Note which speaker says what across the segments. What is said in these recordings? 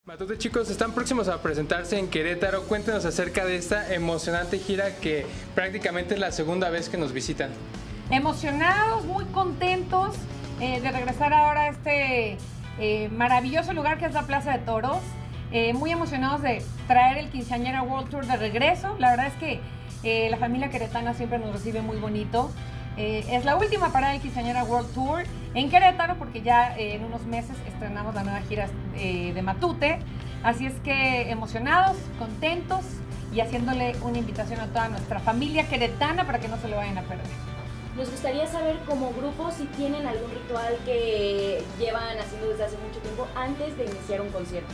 Speaker 1: Matute, chicos, están próximos a presentarse en Querétaro. Cuéntenos acerca de esta emocionante gira que prácticamente es la segunda vez que nos visitan.
Speaker 2: Emocionados, muy contentos de regresar ahora a este maravilloso lugar que es la Plaza de Toros. Muy emocionados de traer el Quinceañera World Tour de regreso. La verdad es que la familia queretana siempre nos recibe muy bonito. Es la última parada del Quinceañera World Tour en Querétaro, porque ya en unos meses estrenamos la nueva gira de Matute. Así es que emocionados, contentos y haciéndole una invitación a toda nuestra familia queretana para que no se lo vayan a perder.
Speaker 3: Nos gustaría saber como grupo si tienen algún ritual que llevan haciendo desde hace mucho tiempo antes de iniciar un concierto.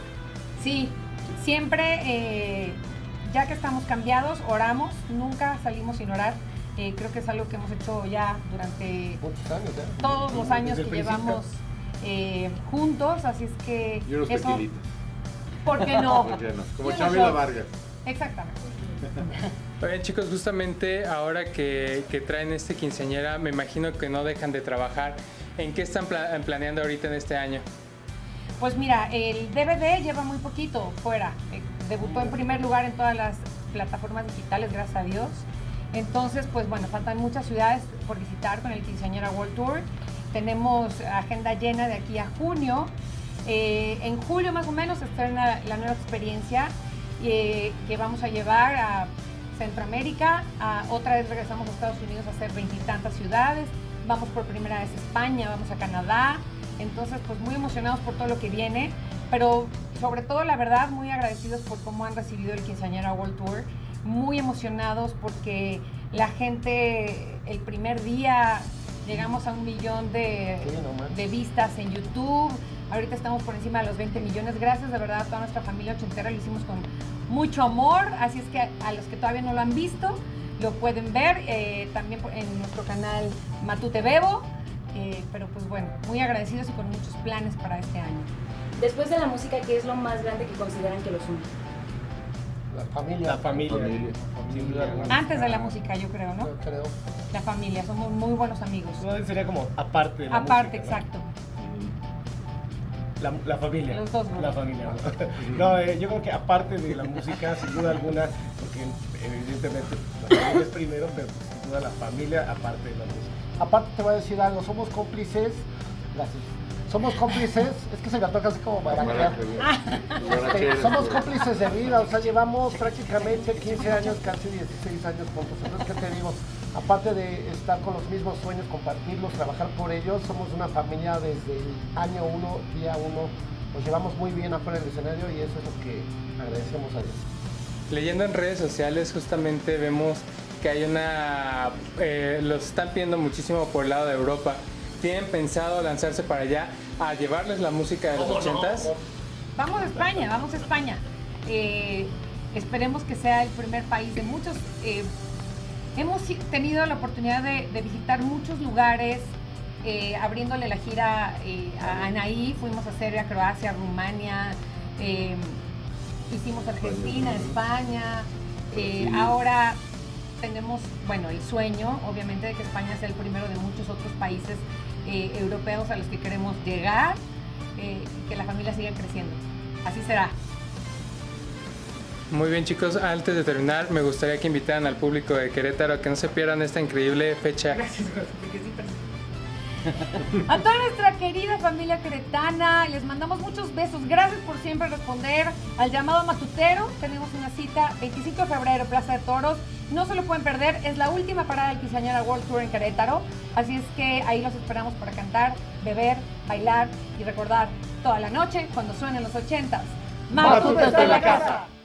Speaker 2: Sí, siempre, ya que estamos cambiados, oramos, nunca salimos sin orar. Creo que es algo que hemos hecho ya durante todos los años que llevamos juntos, así es que
Speaker 4: y unos
Speaker 2: eso,
Speaker 4: tequilitas.
Speaker 2: ¿por qué no?
Speaker 4: ¿Por qué no? Como Chavila Vargas.
Speaker 2: Exactamente.
Speaker 1: Oye, chicos, justamente ahora que traen este quinceañera, me imagino que no dejan de trabajar. ¿En qué están planeando ahorita en este año?
Speaker 2: Pues mira, el DVD lleva muy poquito fuera. Debutó en primer lugar en todas las plataformas digitales, gracias a Dios. Entonces, pues bueno, faltan muchas ciudades por visitar con el Quinceañera World Tour. Tenemos agenda llena de aquí a junio. En julio más o menos se estrena la nueva experiencia que vamos a llevar a Centroamérica. Otra vez regresamos a Estados Unidos a hacer 20 y tantas ciudades. Vamos por primera vez a España, vamos a Canadá. Entonces, pues muy emocionados por todo lo que viene. Pero sobre todo, la verdad, muy agradecidos por cómo han recibido el Quinceañera World Tour. Muy emocionados porque la gente, el primer día llegamos a 1 millón de vistas en YouTube. Ahorita estamos por encima de los 20 millones. Gracias de verdad a toda nuestra familia ochentera, lo hicimos con mucho amor. Así es que a los que todavía no lo han visto, lo pueden ver también en nuestro canal Matute Bebo. Pero pues bueno, muy agradecidos y con muchos planes para este año.
Speaker 3: Después de la música, ¿qué es lo más grande que consideran que los une?
Speaker 5: La familia. Sin duda alguna.
Speaker 2: Antes de la música, yo creo, ¿no?
Speaker 5: Yo creo.
Speaker 2: La familia, somos muy buenos amigos.
Speaker 5: No, sería como aparte de la
Speaker 2: Aparte,
Speaker 5: música,
Speaker 2: exacto.
Speaker 5: ¿no? La familia.
Speaker 2: Los dos grupos.
Speaker 5: La familia. No, yo creo que aparte de la música, sin duda alguna, porque evidentemente la familia es primero, pero sin duda la familia aparte de la música.
Speaker 6: Aparte te voy a decir algo, somos cómplices, gracias. Somos cómplices, es que se me toca así como baraquear. Somos cómplices de vida, o sea, llevamos prácticamente 15 años, casi 16 años juntos. Entonces, ¿qué te digo? Aparte de estar con los mismos sueños, compartirlos, trabajar por ellos, somos una familia desde el año 1, día 1. Nos llevamos muy bien afuera del escenario y eso es lo que agradecemos a Dios.
Speaker 1: Leyendo en redes sociales, justamente vemos que hay los están pidiendo muchísimo por el lado de Europa. ¿Tienen pensado lanzarse para allá a llevarles la música de los 80s?
Speaker 2: Vamos a España, vamos a España. Esperemos que sea el primer país de muchos. Hemos tenido la oportunidad de visitar muchos lugares, abriéndole la gira a Anaí. Fuimos a Serbia, Croacia, Rumania, hicimos Argentina, España. Ahora tenemos, bueno, el sueño, obviamente, de que España sea el primero de muchos otros países europeos a los que queremos llegar y que la familia siga creciendo. Así será.
Speaker 1: Muy bien, chicos, antes de terminar, me gustaría que invitaran al público de Querétaro a que no se pierdan esta increíble fecha.
Speaker 2: Gracias, a toda nuestra querida familia queretana, les mandamos muchos besos. Gracias por siempre responder al llamado matutero. Tenemos una cita 25 de febrero, Plaza de Toros. No se lo pueden perder, es la última parada del Quinceañera World Tour en Querétaro. Así es que ahí los esperamos para cantar, beber, bailar y recordar toda la noche cuando suenen los 80s. ¡Matute está en la casa!